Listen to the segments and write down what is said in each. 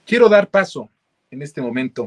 Quiero dar paso en este momento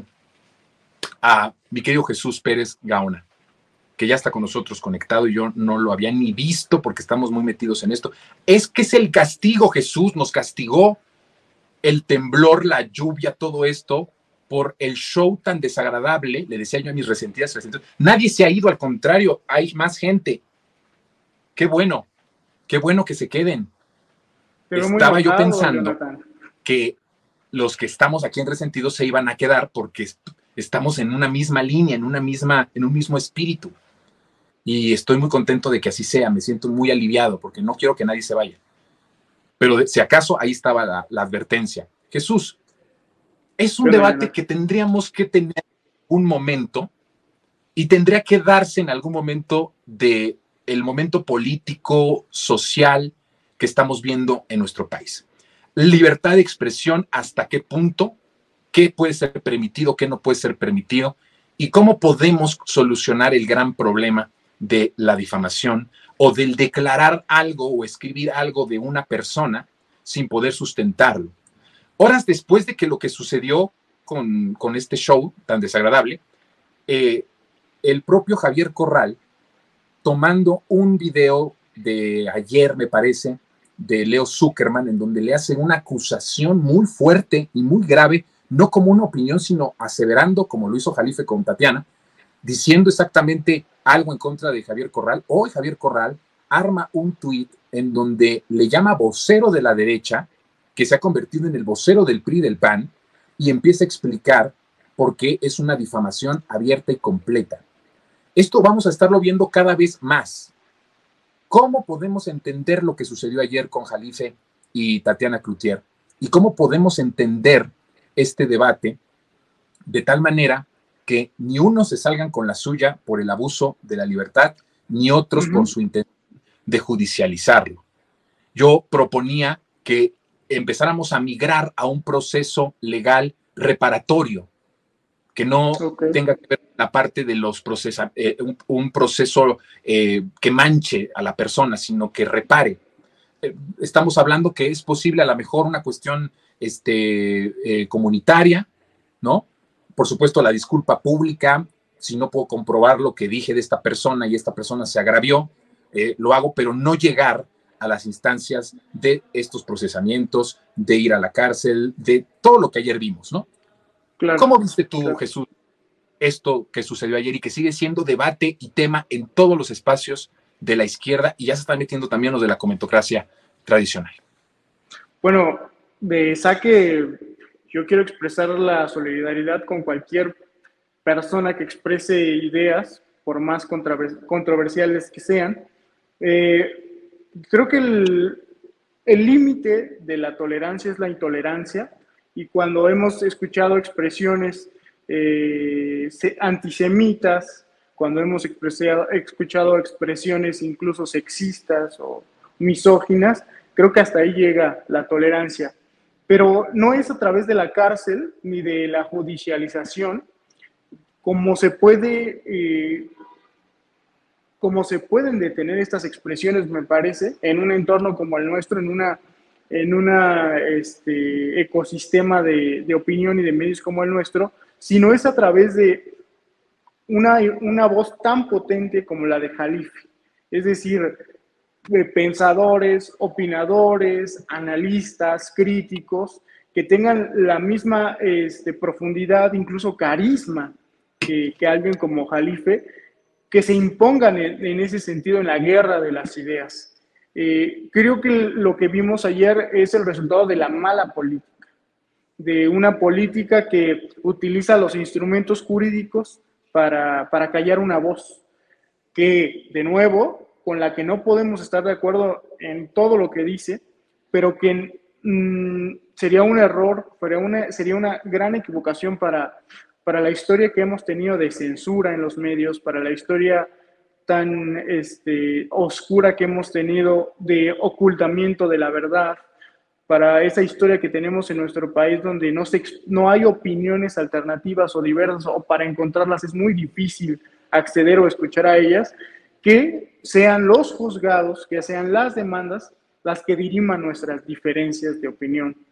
a mi querido Jesús Pérez Gaona, que ya está con nosotros conectado y yo no lo había ni visto porque estamos muy metidos en esto. Es que es el castigo, Jesús, nos castigó el temblor, la lluvia, todo esto por el show tan desagradable. Le decía yo a mis resentidas, nadie se ha ido, al contrario, hay más gente. Qué bueno que se queden. Pero muy Estaba yo enojado, pensando Jonathan. que los que estamos aquí en Resentidos se iban a quedar porque estamos en una misma línea, en un mismo espíritu. Y estoy muy contento de que así sea, me siento muy aliviado porque no quiero que nadie se vaya. Pero si acaso ahí estaba la advertencia. Jesús, es un debate que tendríamos que tener un momento y tendría que darse en algún momento de el momento político, social que estamos viendo en nuestro país. Libertad de expresión, hasta qué punto, qué puede ser permitido, qué no puede ser permitido, y cómo podemos solucionar el gran problema de la difamación o del declarar algo o escribir algo de una persona sin poder sustentarlo. Horas después de que lo que sucedió con este show tan desagradable, el propio Javier Corral, tomando un video de ayer, me parece, de Leo Zuckerman, en donde le hacen una acusación muy fuerte y muy grave, no como una opinión, sino aseverando, como lo hizo Jalife con Tatiana, diciendo exactamente algo en contra de Javier Corral. Hoy Javier Corral arma un tuit en donde le llama vocero de la derecha, que se ha convertido en el vocero del PRI y del PAN, y empieza a explicar por qué es una difamación abierta y completa. Esto vamos a estarlo viendo cada vez más. ¿Cómo podemos entender lo que sucedió ayer con Jalife y Tatiana Cloutier? ¿Y cómo podemos entender este debate de tal manera que ni unos se salgan con la suya por el abuso de la libertad, ni otros por su intención de judicializarlo? Yo proponía que empezáramos a migrar a un proceso legal reparatorio, que no tenga que ver con la parte de los procesos, un proceso que manche a la persona, sino que repare. Estamos hablando que es posible a lo mejor una cuestión comunitaria, ¿no? Por supuesto, la disculpa pública, si no puedo comprobar lo que dije de esta persona y esta persona se agravió, lo hago, pero no llegar a las instancias de estos procesamientos, de ir a la cárcel, de todo lo que ayer vimos, ¿no? Claro. ¿Cómo viste tú, Claro. Jesús, esto que sucedió ayer y que sigue siendo debate y tema en todos los espacios de la izquierda y ya se están metiendo también los de la comentocracia tradicional? Bueno, de saque, yo quiero expresar la solidaridad con cualquier persona que exprese ideas, por más controversiales que sean. Creo que el límite de la tolerancia es la intolerancia, y cuando hemos escuchado expresiones antisemitas, cuando hemos escuchado expresiones incluso sexistas o misóginas, creo que hasta ahí llega la tolerancia. Pero no es a través de la cárcel ni de la judicialización como se pueden detener estas expresiones, me parece, en un entorno como el nuestro, en una ecosistema de opinión y de medios como el nuestro, sino es a través de una voz tan potente como la de Jalife. Es decir, pensadores, opinadores, analistas, críticos, que tengan la misma profundidad, incluso carisma, que alguien como Jalife, que se impongan en ese sentido en la guerra de las ideas. Creo que lo que vimos ayer es el resultado de la mala política, de una política que utiliza los instrumentos jurídicos para callar una voz, que, de nuevo, con la que no podemos estar de acuerdo en todo lo que dice, pero que sería un error, sería una gran equivocación para la historia que hemos tenido de censura en los medios, para la historia tan oscura que hemos tenido de ocultamiento de la verdad, para esa historia que tenemos en nuestro país donde no hay opiniones alternativas o diversas, o para encontrarlas es muy difícil acceder o escuchar a ellas, que sean los juzgados, que sean las demandas las que diriman nuestras diferencias de opinión.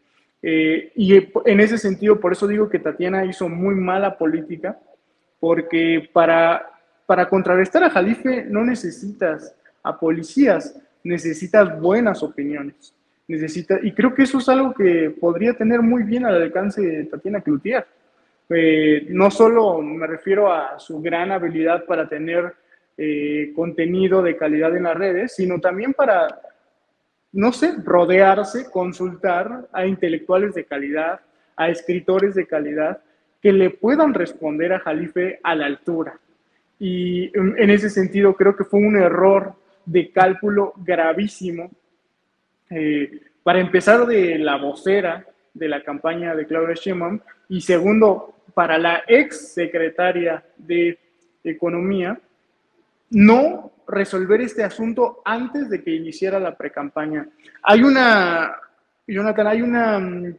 Y en ese sentido, por eso digo que Tatiana hizo muy mala política, porque para contrarrestar a Jalife no necesitas a policías, necesitas buenas opiniones. Y creo que eso es algo que podría tener muy bien al alcance de Tatiana Cloutier. No solo me refiero a su gran habilidad para tener contenido de calidad en las redes, sino también para, no sé, rodearse, consultar a intelectuales de calidad, a escritores de calidad, que le puedan responder a Jalife a la altura. Y en ese sentido creo que fue un error de cálculo gravísimo. Para empezar, de la vocera de la campaña de Claudia Sheinbaum, y segundo, para la ex secretaria de Economía, no resolver este asunto antes de que iniciara la precampaña. Hay una, Jonathan, hay una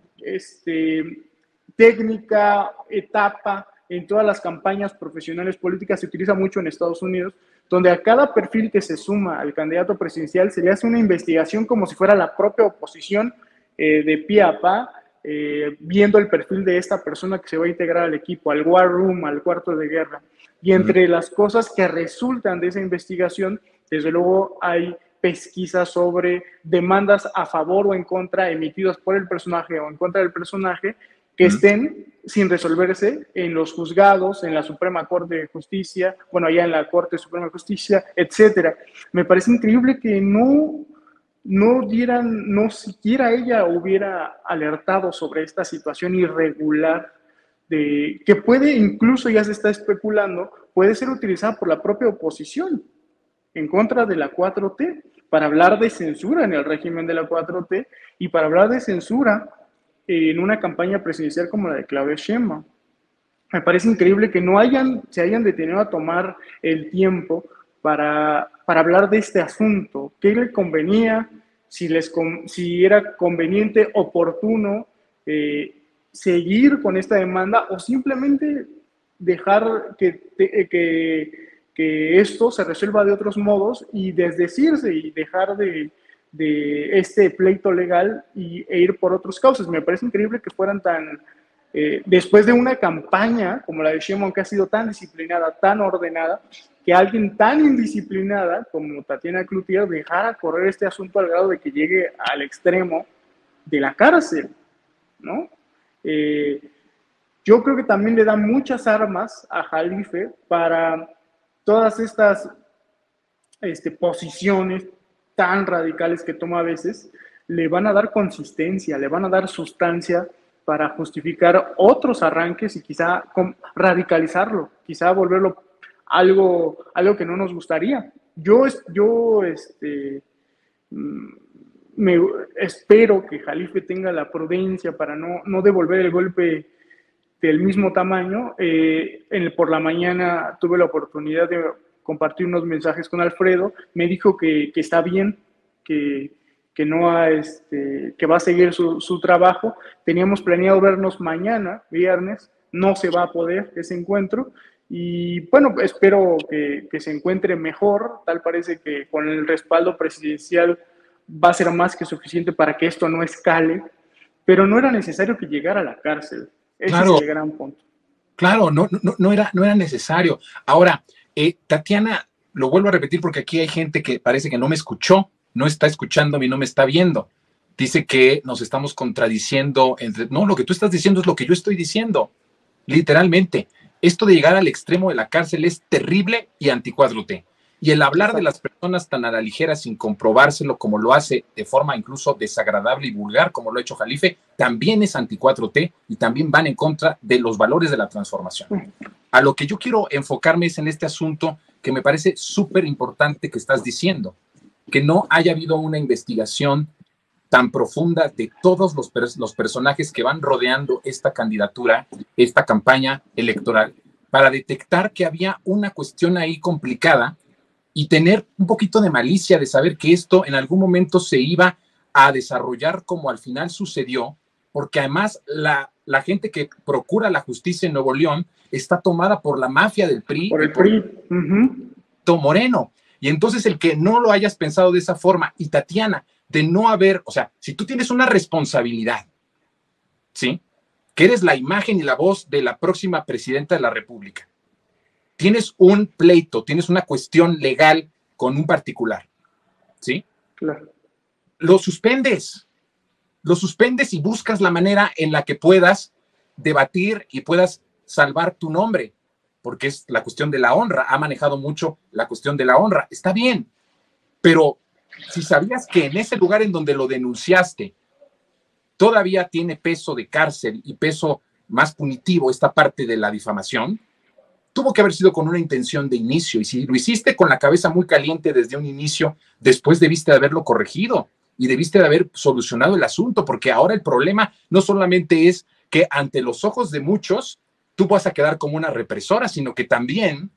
técnica, etapa en todas las campañas profesionales políticas, se utiliza mucho en Estados Unidos, donde a cada perfil que se suma al candidato presidencial se le hace una investigación como si fuera la propia oposición, de pie a pa, viendo el perfil de esta persona que se va a integrar al equipo, al war room, al cuarto de guerra. Y entre las cosas que resultan de esa investigación, desde luego hay pesquisas sobre demandas a favor o en contra emitidas por el personaje o en contra del personaje, que estén sin resolverse en los juzgados, en la Suprema Corte de Justicia, bueno, allá en la Corte Suprema de Justicia, etcétera. Me parece increíble que no siquiera ella hubiera alertado sobre esta situación irregular, de que puede, incluso ya se está especulando, puede ser utilizada por la propia oposición en contra de la 4T, para hablar de censura en el régimen de la 4T y para hablar de censura en una campaña presidencial como la de Claudia Sheinbaum. Me parece increíble que se hayan detenido a tomar el tiempo para hablar de este asunto. ¿Qué le convenía? Si era conveniente, oportuno, seguir con esta demanda o simplemente dejar que esto se resuelva de otros modos y desdecirse y dejar de este pleito legal e ir por otros causas. Me parece increíble que fueran tan, después de una campaña como la de Sheinbaum, que ha sido tan disciplinada, tan ordenada, que alguien tan indisciplinada como Tatiana Cloutier dejara correr este asunto al grado de que llegue al extremo de la cárcel, ¿no? Yo creo que también le da muchas armas a Jalife para todas estas posiciones tan radicales que toma a veces, le van a dar consistencia, le van a dar sustancia para justificar otros arranques y quizá radicalizarlo, quizá volverlo algo que no nos gustaría. Yo espero que Jalife tenga la prudencia para no devolver el golpe del mismo tamaño. Por la mañana tuve la oportunidad de compartir unos mensajes con Alfredo, me dijo que está bien, que va a seguir su trabajo. Teníamos planeado vernos mañana, viernes, no se va a poder ese encuentro, y bueno, espero que se encuentre mejor. Tal parece que con el respaldo presidencial va a ser más que suficiente para que esto no escale, pero no era necesario que llegara a la cárcel. Ese es el gran punto. Claro, no era necesario. Ahora, Tatiana, lo vuelvo a repetir porque aquí hay gente que parece que no me escuchó, no está escuchándome y no me está viendo. Dice que nos estamos contradiciendo. No, lo que tú estás diciendo es lo que yo estoy diciendo, literalmente. Esto de llegar al extremo de la cárcel es terrible y anti-4T. Y el hablar de las personas tan a la ligera sin comprobárselo, como lo hace de forma incluso desagradable y vulgar, como lo ha hecho Jalife, también es anti-4T y también van en contra de los valores de la transformación. A lo que yo quiero enfocarme es en este asunto que me parece súper importante que estás diciendo, que no haya habido una investigación tan profunda de todos los personajes que van rodeando esta candidatura, esta campaña electoral, para detectar que había una cuestión ahí complicada y tener un poquito de malicia de saber que esto en algún momento se iba a desarrollar como al final sucedió, porque además la gente que procura la justicia en Nuevo León está tomada por la mafia del PRI. Por el PRI. Moreno. Y entonces el que no lo hayas pensado de esa forma, y Tatiana, de no haber, o sea, si tú tienes una responsabilidad ¿sí? Que eres la imagen y la voz de la próxima presidenta de la República. Tienes un pleito, tienes una cuestión legal con un particular, ¿sí? Claro. Lo suspendes y buscas la manera en la que puedas debatir y puedas salvar tu nombre, porque es la cuestión de la honra. Ha manejado mucho la cuestión de la honra. Está bien, pero si sabías que en ese lugar en donde lo denunciaste todavía tiene peso de cárcel y peso más punitivo esta parte de la difamación, tuvo que haber sido con una intención de inicio. Y si lo hiciste con la cabeza muy caliente desde un inicio, después debiste de haberlo corregido y debiste de haber solucionado el asunto, porque ahora el problema no solamente es que ante los ojos de muchos tú vas a quedar como una represora, sino que también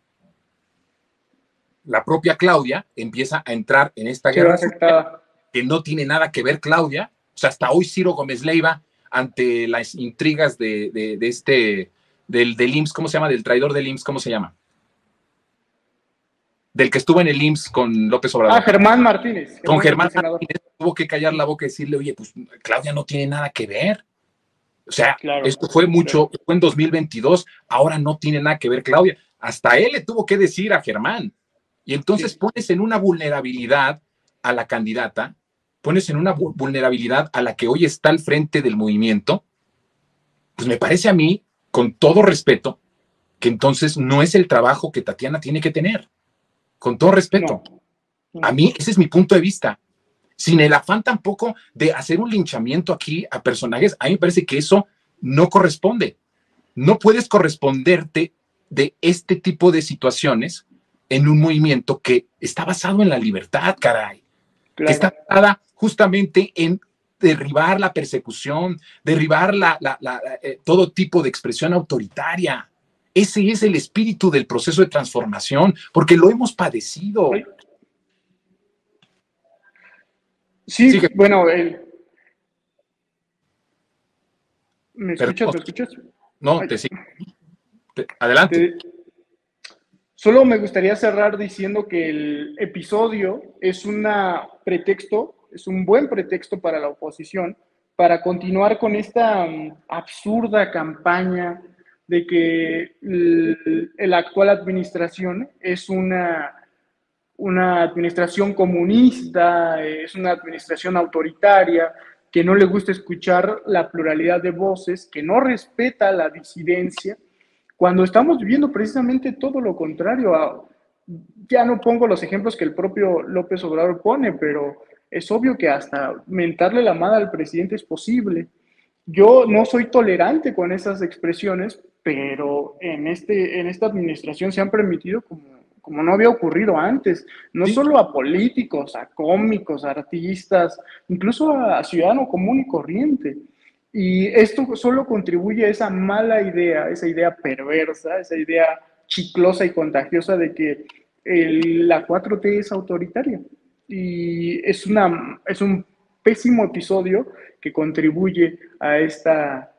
la propia Claudia empieza a entrar en esta guerra que no tiene nada que ver Claudia. O sea, hasta hoy Ciro Gómez Leiva, ante las intrigas del IMSS, ¿cómo se llama? Del traidor del IMSS, ¿cómo se llama? Del que estuvo en el IMSS con López Obrador. Germán Martínez. Con Germán Martínez tuvo que callar la boca y decirle, oye, pues Claudia no tiene nada que ver. O sea, claro, esto fue mucho, fue en 2022, ahora no tiene nada que ver Claudia. Hasta él le tuvo que decir a Germán. Y entonces pones en una vulnerabilidad a la candidata, pones en una vulnerabilidad a la que hoy está al frente del movimiento. Pues me parece a mí, con todo respeto, que entonces no es el trabajo que Tatiana tiene que tener. Con todo respeto. No. A mí, ese es mi punto de vista. Sin el afán tampoco de hacer un linchamiento aquí a personajes, a mí me parece que eso no corresponde. No puedes corresponderte de este tipo de situaciones en un movimiento que está basado en la libertad, caray. Claro. Que está basada justamente en derribar la persecución, derribar todo tipo de expresión autoritaria. Ese es el espíritu del proceso de transformación, porque lo hemos padecido. Sí, sigue. Bueno, ¿me escuchas? ¿Te escuchas? No, te sigo. Adelante. Solo me gustaría cerrar diciendo que el episodio es un buen pretexto para la oposición para continuar con esta absurda campaña de que la actual administración es una administración comunista, es una administración autoritaria, que no le gusta escuchar la pluralidad de voces, que no respeta la disidencia, cuando estamos viviendo precisamente todo lo contrario. Ya no pongo los ejemplos que el propio López Obrador pone, pero es obvio que hasta mentarle la madre al presidente es posible. Yo no soy tolerante con esas expresiones, pero en esta administración se han permitido como no había ocurrido antes, no solo a políticos, a cómicos, a artistas, incluso a ciudadano común y corriente. Y esto solo contribuye a esa mala idea, esa idea perversa, esa idea chiclosa y contagiosa de que la 4T es autoritaria. Y es un pésimo episodio que contribuye a esta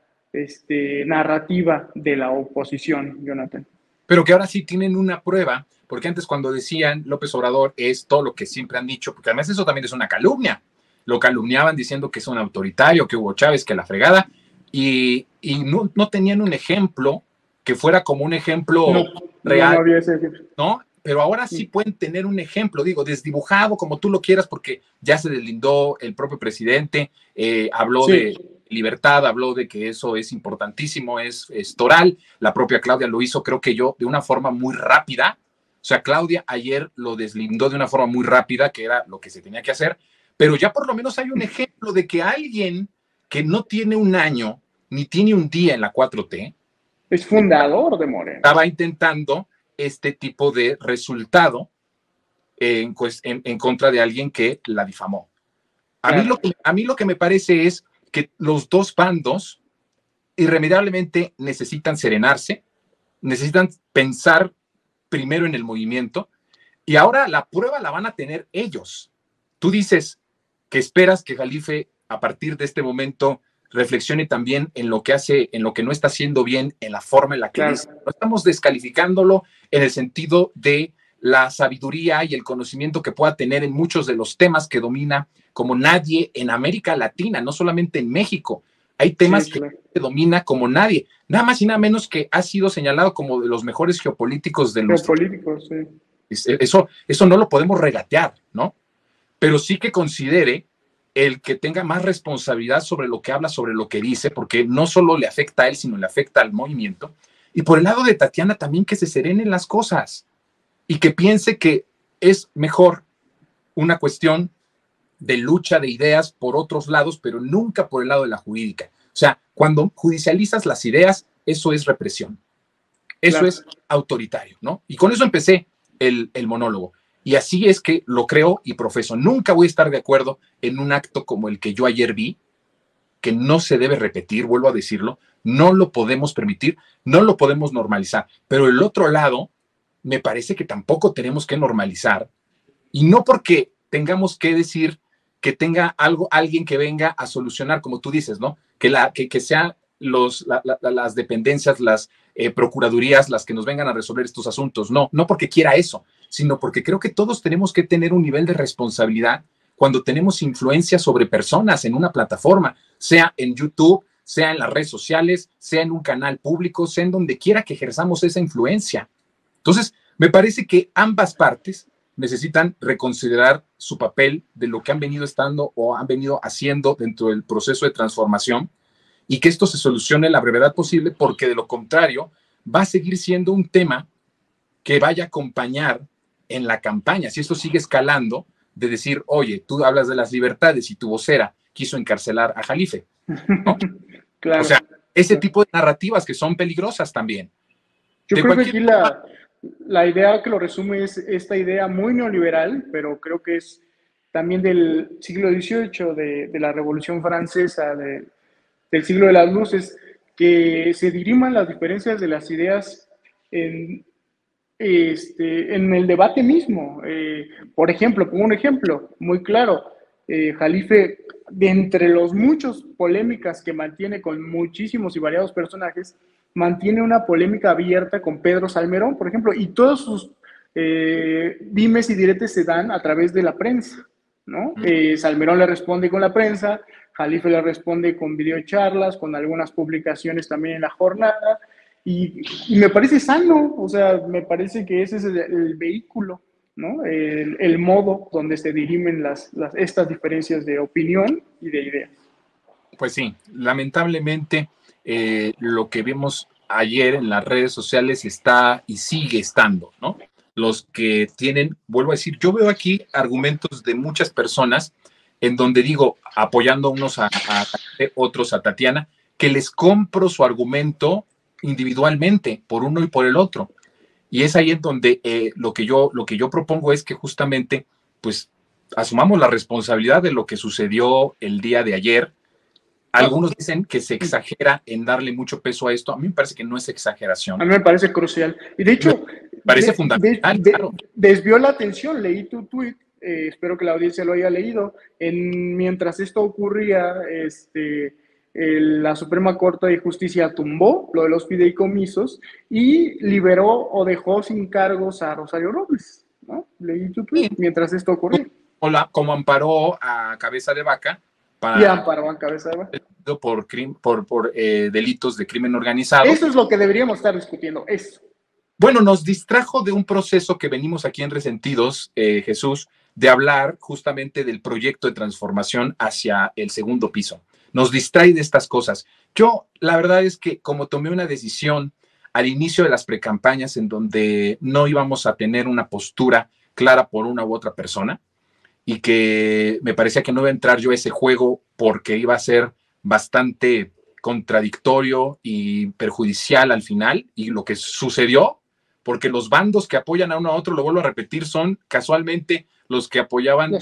narrativa de la oposición, Jonathan. Pero que ahora sí tienen una prueba, porque antes cuando decían López Obrador es todo lo que siempre han dicho, porque además eso también es una calumnia. Lo calumniaban diciendo que es un autoritario, que Hugo Chávez, que la fregada, y no tenían un ejemplo que fuera como un ejemplo real. No había ese ejemplo. ¿No? Pero ahora sí pueden tener un ejemplo, digo, desdibujado como tú lo quieras, porque ya se deslindó el propio presidente, habló de libertad, habló de que eso es importantísimo, es toral. La propia Claudia lo hizo, creo que yo, de una forma muy rápida. O sea, Claudia ayer lo deslindó de una forma muy rápida, que era lo que se tenía que hacer, pero ya por lo menos hay un ejemplo de que alguien que no tiene un año, ni tiene un día en la 4T, es fundador de Morena. Estaba intentando este tipo de resultado en contra de alguien que la difamó. A mí lo que me parece es que los dos bandos irremediablemente necesitan serenarse, necesitan pensar primero en el movimiento, y ahora la prueba la van a tener ellos. Tú dices que esperas que Jalife, a partir de este momento, reflexione también en lo que hace, en lo que no está haciendo bien, en la forma en la que es. No estamos descalificándolo en el sentido de la sabiduría y el conocimiento que pueda tener en muchos de los temas que domina como nadie en América Latina, no solamente en México. Hay temas Sí, que claro. se domina como nadie, nada más y nada menos que ha sido señalado como de los mejores geopolíticos de nuestro. Geopolíticos, sí. Eso no lo podemos regatear, ¿no? Pero sí que considere el que tenga más responsabilidad sobre lo que habla, sobre lo que dice, porque no solo le afecta a él, sino le afecta al movimiento. Y por el lado de Tatiana también que se serenen las cosas y que piense que es mejor una cuestión de lucha de ideas por otros lados, pero nunca por el lado de la jurídica. O sea, cuando judicializas las ideas, eso es represión, eso Claro. es autoritario, ¿no? Y con eso empecé el monólogo. Y así es que lo creo y profeso. Nunca voy a estar de acuerdo en un acto como el que yo ayer vi, que no se debe repetir, vuelvo a decirlo, no lo podemos permitir, no lo podemos normalizar. Pero el otro lado, me parece que tampoco tenemos que normalizar, y no porque tengamos que decir que tenga algo, alguien que venga a solucionar, como tú dices, ¿no? Que sean las dependencias, las procuradurías, las que nos vengan a resolver estos asuntos. No, no porque quiera eso, sino porque creo que todos tenemos que tener un nivel de responsabilidad cuando tenemos influencia sobre personas en una plataforma, sea en YouTube, sea en las redes sociales, sea en un canal público, sea en donde quiera que ejerzamos esa influencia. Entonces, me parece que ambas partes necesitan reconsiderar su papel de lo que han venido estando o han venido haciendo dentro del proceso de transformación y que esto se solucione a la brevedad posible, porque de lo contrario va a seguir siendo un tema que vaya a acompañar en la campaña. Si esto sigue escalando, de decir, oye, tú hablas de las libertades y tu vocera quiso encarcelar a Jalife, ¿no? O Claro, sea, ese claro. tipo de narrativas que son peligrosas también. Yo De creo que cualquier aquí la idea que lo resume es esta idea muy neoliberal, pero creo que es también del siglo XVIII, de la Revolución Francesa, del siglo de las luces, que se diriman las diferencias de las ideas en, en el debate mismo. Por ejemplo, pongo un ejemplo muy claro. Jalife, de entre los muchos polémicas que mantiene con muchísimos y variados personajes, mantiene una polémica abierta con Pedro Salmerón, por ejemplo, y todos sus dimes y diretes se dan a través de la prensa, ¿no? Salmerón le responde con la prensa, Jalife le responde con videocharlas, con algunas publicaciones también en la jornada, y me parece sano, o sea, me parece que ese es el vehículo, ¿no? El modo donde se dirimen estas diferencias de opinión y de ideas. Pues sí, lamentablemente lo que vimos ayer en las redes sociales está y sigue estando, ¿no? Los que tienen, vuelvo a decir, yo veo aquí argumentos de muchas personas en donde digo, apoyando unos a otros a Tatiana, que les compro su argumento individualmente, por uno y por el otro. Y es ahí en donde lo que yo propongo es que justamente, pues, asumamos la responsabilidad de lo que sucedió el día de ayer. Algunos dicen que se exagera en darle mucho peso a esto. A mí me parece que no es exageración. A mí me parece crucial. Y de Me hecho, parece fundamental, claro. desvió la atención, leí tu tweet, espero que la audiencia lo haya leído. Mientras esto ocurría, la Suprema Corte de Justicia tumbó lo de los fideicomisos y liberó o dejó sin cargos a Rosario Robles, ¿no? Leí tu tweet mientras esto ocurría. Como amparó a Cabeza de Vaca Y para amparó a Cabeza de Vaca. por delitos de crimen organizado. Eso es lo que deberíamos estar discutiendo, eso. Bueno, nos distrajo de un proceso que venimos aquí en Resentidos, Jesús, de hablar justamente del proyecto de transformación hacia el segundo piso. Nos distrae de estas cosas. Yo, la verdad es que como tomé una decisión al inicio de las precampañas en donde no íbamos a tener una postura clara por una u otra persona y que me parecía que no iba a entrar yo a ese juego porque iba a ser bastante contradictorio y perjudicial al final, y lo que sucedió, porque los bandos que apoyan a uno a otro, lo vuelvo a repetir, son casualmente los que apoyaban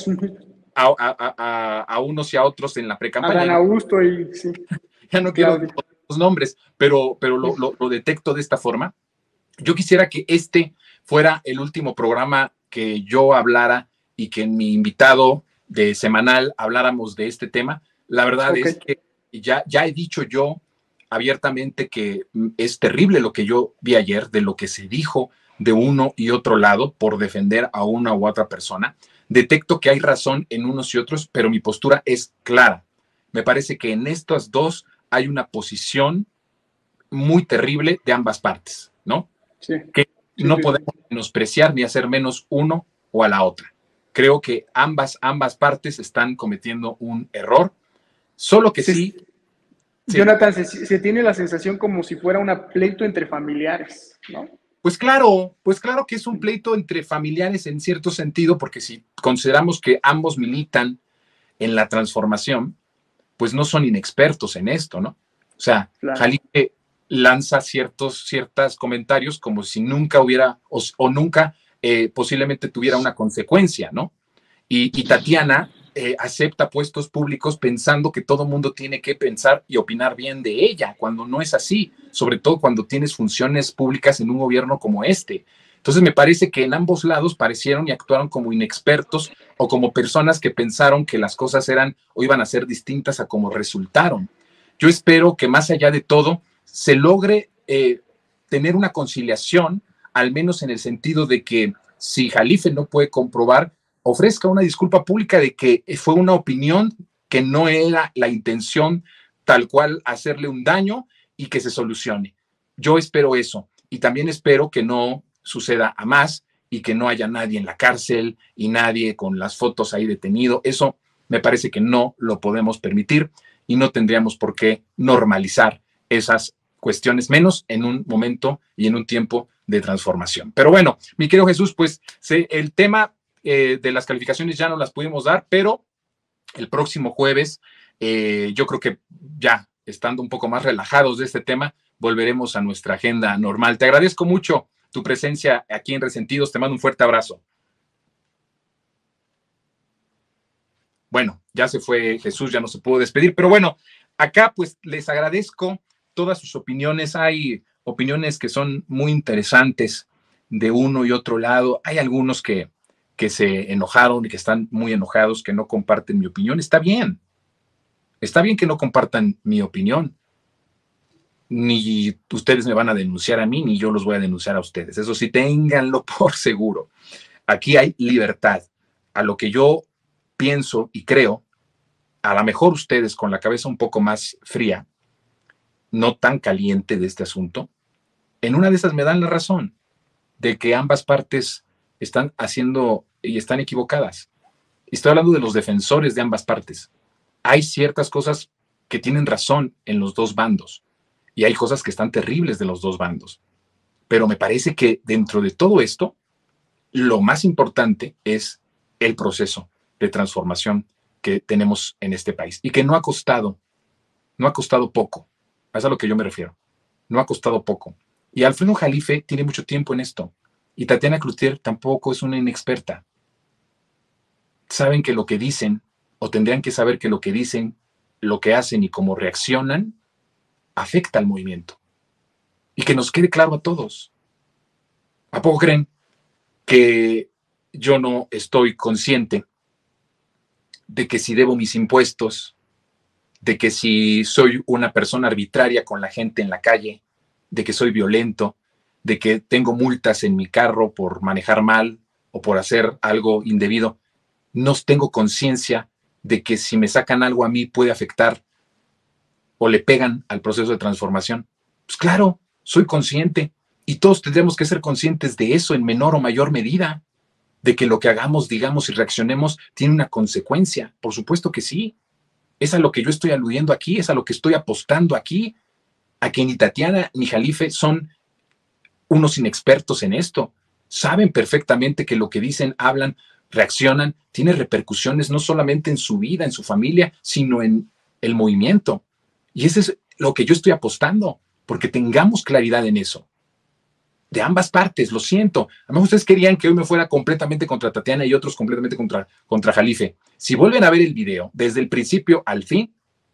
a unos y a otros en la precampaña. Adán Augusto y sí, ya no quiero Claudia. los nombres, pero lo detecto de esta forma. Yo quisiera que este fuera el último programa que yo hablara y que en mi invitado de semanal habláramos de este tema. La verdad es que ya he dicho yo abiertamente que es terrible lo que yo vi ayer, de lo que se dijo de uno y otro lado por defender a una u otra persona. Detecto que hay razón en unos y otros, pero mi postura es clara. Me parece que en estas dos hay una posición muy terrible de ambas partes, ¿no? Sí. Que Sí, no sí, sí. podemos menospreciar ni hacer menos uno o a la otra. Creo que ambas partes están cometiendo un error, solo que Se- sí, sí, Jonathan, se tiene la sensación como si fuera un pleito entre familiares, ¿no? pues claro que es un pleito entre familiares en cierto sentido, porque si consideramos que ambos militan en la transformación, pues no son inexpertos en esto, ¿no? O sea, Claro. Jalife lanza ciertos comentarios como si nunca hubiera o nunca posiblemente tuviera una consecuencia, ¿no? Y Tatiana acepta puestos públicos pensando que todo mundo tiene que pensar y opinar bien de ella, cuando no es así, sobre todo cuando tienes funciones públicas en un gobierno como este. Entonces me parece que en ambos lados parecieron y actuaron como inexpertos o como personas que pensaron que las cosas eran o iban a ser distintas a como resultaron. Yo espero que más allá de todo se logre tener una conciliación, al menos en el sentido de que si Jalife no puede comprobar, ofrezca una disculpa pública de que fue una opinión que no era la intención tal cual hacerle un daño y que se solucione. Yo espero eso y también espero que no suceda a más y que no haya nadie en la cárcel y nadie con las fotos ahí detenido. Eso me parece que no lo podemos permitir y no tendríamos por qué normalizar esas cuestiones, menos en un momento y en un tiempo de transformación. Pero bueno, mi querido Jesús, pues el tema de las calificaciones ya no las pudimos dar, pero el próximo jueves, yo creo que ya estando un poco más relajados de este tema, volveremos a nuestra agenda normal. Te agradezco mucho tu presencia aquí en Resentidos. Te mando un fuerte abrazo. Bueno, ya se fue Jesús, ya no se pudo despedir, pero bueno, acá pues les agradezco todas sus opiniones. Hay opiniones que son muy interesantes de uno y otro lado. Hay algunos que se enojaron y que están muy enojados, que no comparten mi opinión. Está bien que no compartan mi opinión. Ni ustedes me van a denunciar a mí, ni yo los voy a denunciar a ustedes. Eso sí, ténganlo por seguro. Aquí hay libertad. A lo que yo pienso y creo, a lo mejor ustedes con la cabeza un poco más fría, no tan caliente de este asunto, en una de esas me dan la razón de que ambas partes están haciendo y están equivocadas. Estoy hablando de los defensores de ambas partes. Hay ciertas cosas que tienen razón en los dos bandos y hay cosas que están terribles de los dos bandos. Pero me parece que dentro de todo esto, lo más importante es el proceso de transformación que tenemos en este país y que no ha costado poco. Es a lo que yo me refiero. No ha costado poco. Y Alfredo Jalife tiene mucho tiempo en esto. Y Tatiana Cloutier tampoco es una inexperta. Saben que lo que dicen, o tendrían que saber que lo que dicen, lo que hacen y cómo reaccionan, afecta al movimiento. Y que nos quede claro a todos. ¿A poco creen que yo no estoy consciente de que si debo mis impuestos, de que si soy una persona arbitraria con la gente en la calle, de que soy violento, de que tengo multas en mi carro por manejar mal o por hacer algo indebido? No tengo conciencia de que si me sacan algo a mí puede afectar o le pegan al proceso de transformación. Pues claro, soy consciente y todos tendremos que ser conscientes de eso en menor o mayor medida, de que lo que hagamos, digamos y reaccionemos tiene una consecuencia. Por supuesto que sí. Es a lo que yo estoy aludiendo aquí, es a lo que estoy apostando aquí, a que ni Tatiana ni Jalife son unos inexpertos en esto. Saben perfectamente que lo que dicen, hablan, reaccionan, tiene repercusiones no solamente en su vida, en su familia, sino en el movimiento. Y eso es lo que yo estoy apostando, porque tengamos claridad en eso. De ambas partes, lo siento. A lo mejor ustedes querían que hoy me fuera completamente contra Tatiana y otros completamente contra Jalife. Si vuelven a ver el video desde el principio al fin,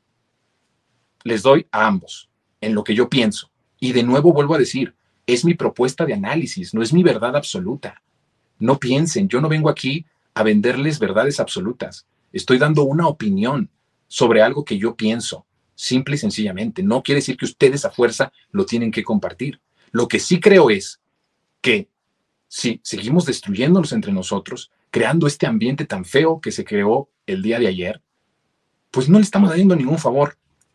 les doy a ambos en lo que yo pienso. Y de nuevo vuelvo a decir, es mi propuesta de análisis, no es mi verdad absoluta. No piensen, yo no vengo aquí a venderles verdades absolutas. Estoy dando una opinión sobre algo que yo pienso, simple y sencillamente. No quiere decir que ustedes a fuerza lo tienen que compartir. Lo que sí creo es que si seguimos destruyéndonos entre nosotros, creando este ambiente tan feo que se creó el día de ayer, pues no le estamos haciendo ningún favor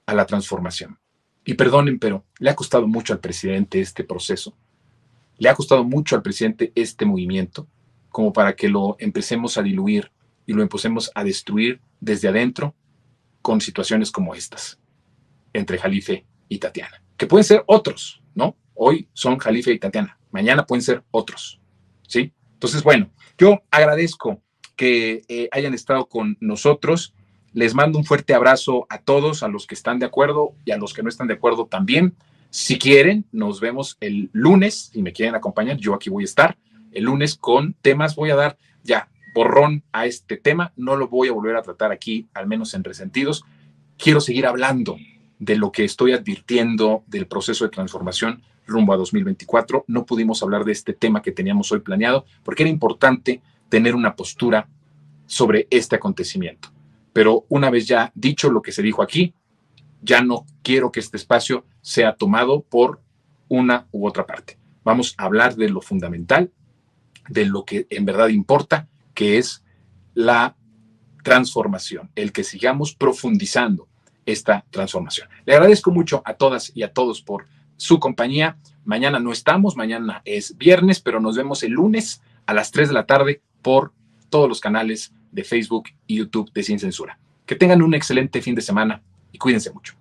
a la transformación. Y perdonen, pero le ha costado mucho al presidente este proceso. Le ha costado mucho al presidente este movimiento, como para que lo empecemos a diluir y lo empecemos a destruir desde adentro con situaciones como estas, entre Jalife y Tatiana, que pueden ser otros, ¿no? Hoy son Jalife y Tatiana, mañana pueden ser otros, ¿sí? Entonces, bueno, yo agradezco que hayan estado con nosotros. Les mando un fuerte abrazo a todos, a los que están de acuerdo y a los que no están de acuerdo también. Si quieren, nos vemos el lunes, si me quieren acompañar, yo aquí voy a estar el lunes con temas. Voy a dar ya borrón a este tema, no lo voy a volver a tratar aquí, al menos en Resentidos. Quiero seguir hablando de lo que estoy advirtiendo del proceso de transformación rumbo a 2024. No pudimos hablar de este tema que teníamos hoy planeado porque era importante tener una postura sobre este acontecimiento. Pero una vez ya dicho lo que se dijo aquí, ya no quiero que este espacio sea tomado por una u otra parte. Vamos a hablar de lo fundamental, de lo que en verdad importa, que es la transformación, el que sigamos profundizando esta transformación. Le agradezco mucho a todas y a todos por su compañía. Mañana no estamos, mañana es viernes, pero nos vemos el lunes a las 3 de la tarde por todos los canales de Facebook y YouTube de Sin Censura. Que tengan un excelente fin de semana y cuídense mucho.